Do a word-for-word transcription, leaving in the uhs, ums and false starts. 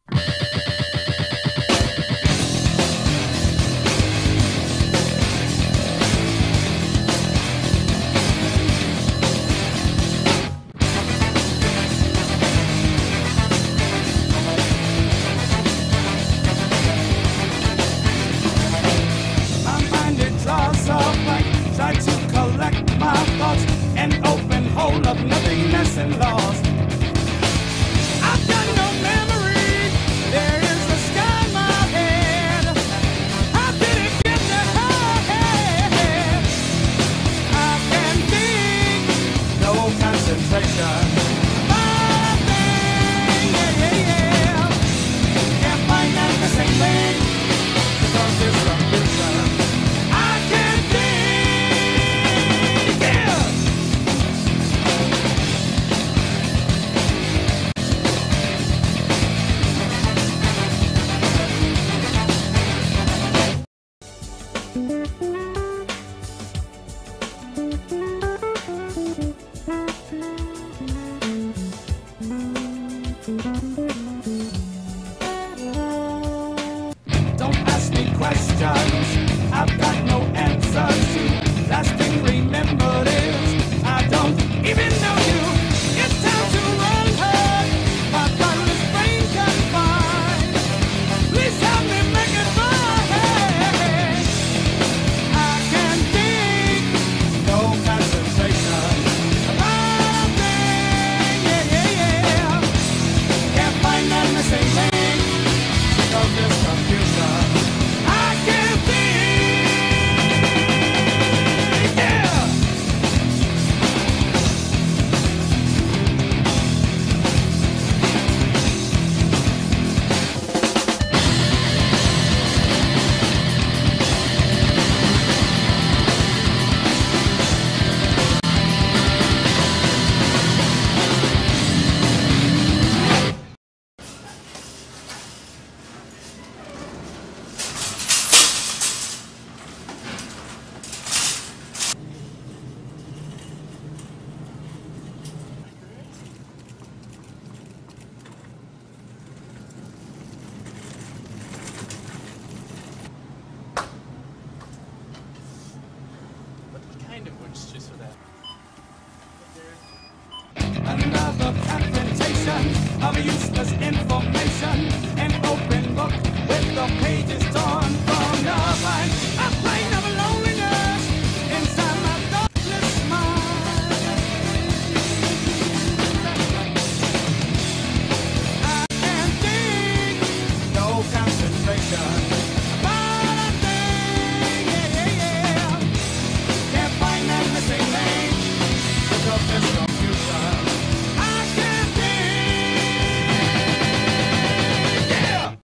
Of nothingness and loss. I've got no memory. There is the sky in my head. How did it get that high? I can think, no concentration. My thing, yeah, yeah, yeah. Can't find out the same thing because it's a vision. I can think, yeah. Thank you.